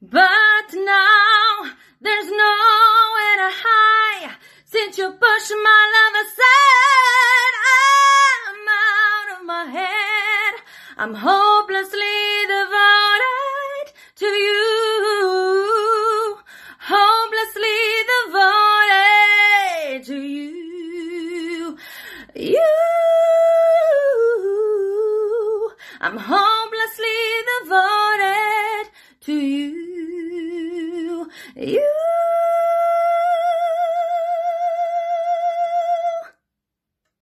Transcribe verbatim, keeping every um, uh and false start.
But now there's nowhere to hide. Since you pushed my love aside, I'm out of my head. I'm hopelessly devoted to you. Hopelessly devoted to you. You. I'm hopelessly devoted to you. You.